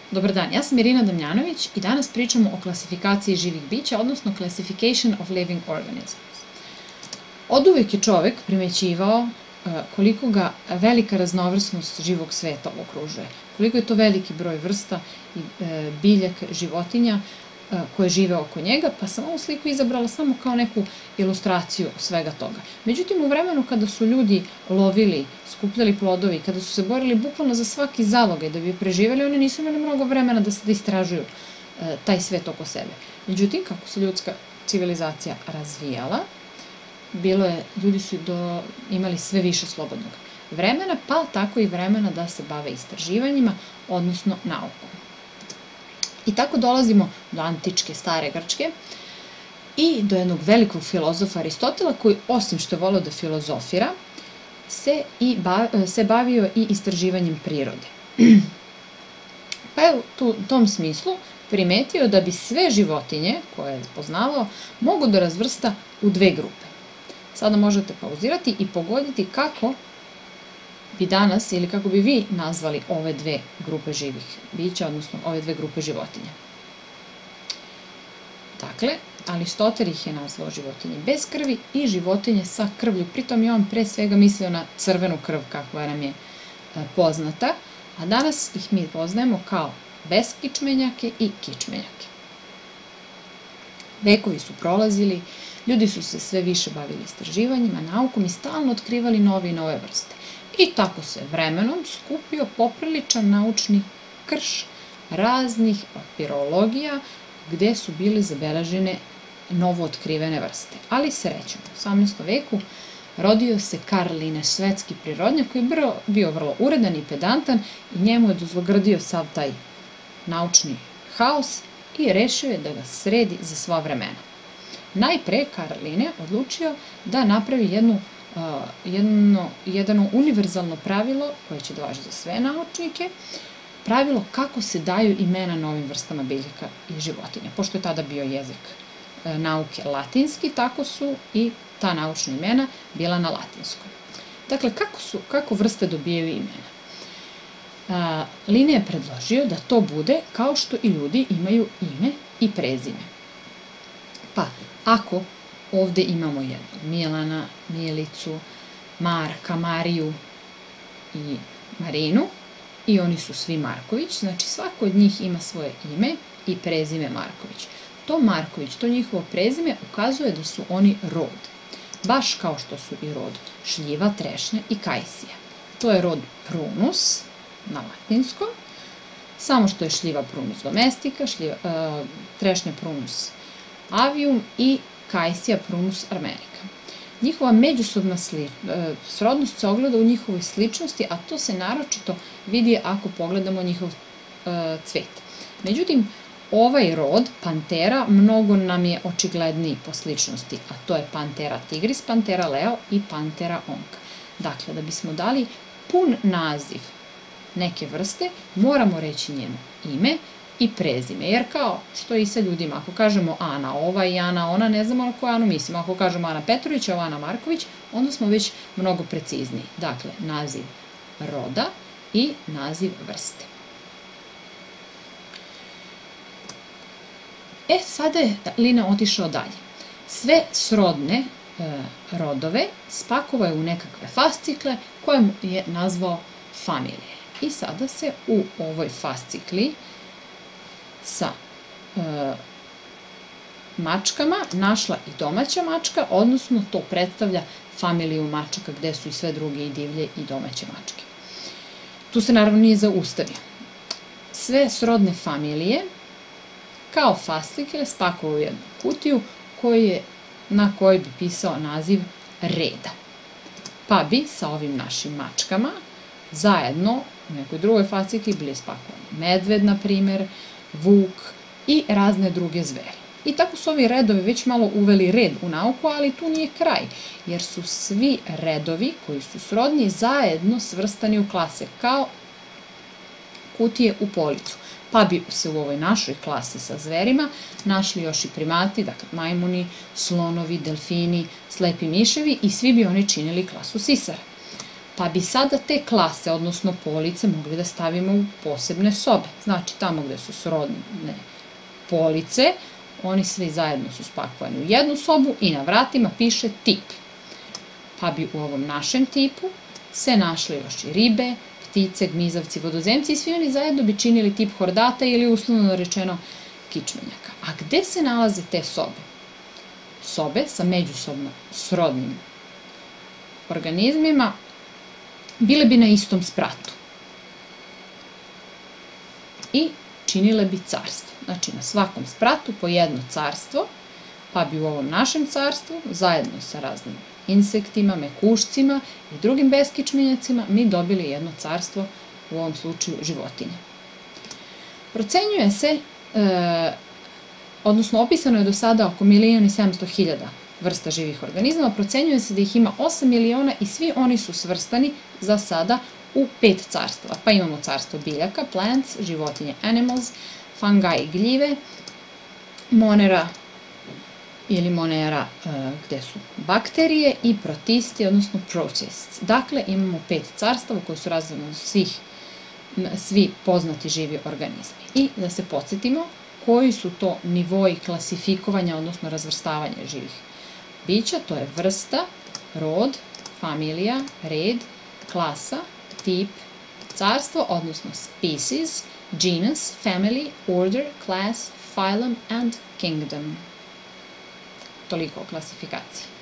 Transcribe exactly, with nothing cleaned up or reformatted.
Dobar dan, ja sam Irina Damjanović i danas pričamo o klasifikaciji živih bića, odnosno Classification of Living Organisms. Oduvek je čovek primećivao koliko ga velika raznovrsnost živog sveta okružuje, koliko je to veliki broj vrsta i biljaka, životinja koje žive oko njega, pa sam ovu sliku izabrala samo kao neku ilustraciju svega toga. Međutim, u vremenu kada su ljudi lovili, skupljali plodovi, kada su se borili bukvalno za svaki zalogaj da bi preživeli, oni nisu imali mnogo vremena da se istražuju taj svet oko sebe. Međutim, kako se ljudska civilizacija razvijala, bilo je, ljudi su do, imali sve više slobodnog vremena, pa tako i vremena da se bave istraživanjima, odnosno naukom. I tako dolazimo do antičke, stare Grčke i do jednog velikog filozofa Aristotela koji, osim što je voleo da filozofira, se, i bav, se bavio i istraživanjem prirode. Pa je u tom smislu primetio da bi sve životinje koje je poznavao mogu da razvrsta u dve grupe. Sada možete pauzirati i pogoditi kako bi danas ili kako bi vi nazvali ove dve grupe živih bića, odnosno ove dve grupe životinja. Dakle, Aristotel ih je nazvao životinje bez krvi i životinje sa krvlju. Pritom je on pre svega mislio na crvenu krv kakva nam je poznata, a danas ih mi poznajemo kao beskičmenjake i kičmenjake. Vekovi su prolazili, ljudi su se sve više bavili istraživanjima, naukom i stalno otkrivali nove i nove vrste. I tako se vremenom skupio popriličan naučni krš raznih papirologija gde su bile zabeležene novo otkrivene vrste. Ali srećom, u osamnaestom veku rodio se Karl Linnaeus, švedski prirodnjak koji je bio vrlo uredan i pedantan i njemu je dozlogrdio sav taj naučni haos i rešio je da ga sredi za sva vremena. Najpre Karl Linnaeus odlučio da napravi jednu Jedno, jedno univerzalno pravilo koje će da važi za sve naučnike, pravilo kako se daju imena novim vrstama biljaka i životinja. Pošto je tada bio jezik nauke latinski, tako su i ta naučna imena bila na latinskom. Dakle, kako, su, kako vrste dobijaju imena? Linnaeus je predložio da to bude kao što i ljudi imaju ime i prezime. Pa, ako ovde imamo jednu Milana, Milicu, Marka, Mariju i Marinu i oni su svi Marković, znači svako od njih ima svoje ime i prezime Marković. To Marković, to njihovo prezime ukazuje da su oni rod, baš kao što su i rod šljiva, trešnja i kajsija. To je rod Prunus na latinskom, samo što je šljiva Prunus domestica, šljiva, uh, trešnja Prunus avium i Kajsija Prunus armenica. Njihova međusobna srodnost se ogleda u njihovoj sličnosti, a to se naročito vidi ako pogledamo njihov cvet. Međutim, ovaj rod, Pantera, mnogo nam je očigledniji po sličnosti, a to je Pantera tigris, Pantera leo i Pantera onca. Dakle, da bismo dali pun naziv neke vrste, moramo reći njeno ime i prezime, jer kao što i sa ljudima, ako kažemo Ana ova i Ana ona, ne znamo na koju Anu mislimo. Ako kažemo Ana Petrović, ovo Ana Marković, onda smo već mnogo precizniji. Dakle, naziv roda i naziv vrste. E, sada je Linnaeus otišao dalje. Sve srodne e, rodove spakovao je u nekakve fascikle koje je nazvao familije. I sada se u ovoj fascikli sa e, mačkama našla i domaća mačka, odnosno to predstavlja familiju mačaka gde su i sve druge i divlje i domaće mačke. Tu se naravno nije zaustavio. Sve srodne familije kao fascikle spakovao u jednu kutiju koji je, na kojoj bi pisao naziv reda. Pa bi sa ovim našim mačkama zajedno u nekoj drugoj fascikli bili spakovani medved, na primer, vuk i razne druge zveri. I tako su ovi redovi već malo uveli red u nauku, ali tu nije kraj, jer su svi redovi koji su srodni zajedno svrstani u klase, kao kutije u policu. Pa bi se u ovoj našoj klasi sa zverima našli još i primati, dakle majmuni, slonovi, delfini, slepi miševi i svi bi oni činili klasu sisara. Pa bi sada te klase, odnosno police, mogli da stavimo u posebne sobe. Znači, tamo gde su srodne police, oni svi zajedno su spakovani u jednu sobu i na vratima piše tip. Pa bi u ovom našem tipu se našli još i ribe, ptice, gmizavci, vodozemci i svi oni zajedno bi činili tip hordata ili uslovno rečeno kičmenjaka. A gde se nalaze te sobe? Sobe sa međusobno srodnim organizmima bile bi na istom spratu i činile bi carstvo. Znači, na svakom spratu po jedno carstvo, pa bi u ovom našem carstvu, zajedno sa raznim insektima, mekušcima i drugim beskičmenjacima, mi dobili jedno carstvo, u ovom slučaju životinje. Procenjuje se, e, odnosno opisano je do sada oko milion i sedamsto hiljada vrsta živih organizama, procenjuje se da ih ima osam miliona i svi oni su svrstani za sada u pet carstava. Pa imamo carstvo biljaka, plants, životinje, animals, fungi, gljive, monera ili monera gde su bakterije i protisti, odnosno protists. Dakle, imamo pet carstava koje su razredno svih, svi poznati živi organizmi. I da se podsjetimo koji su to nivoji klasifikovanja, odnosno razvrstavanja živih bića, to je vrsta, rod, familija, red, klasa, tip, carstvo, odnosno species, genus, family, order, class, phylum and kingdom. Toliko o klasifikaciji.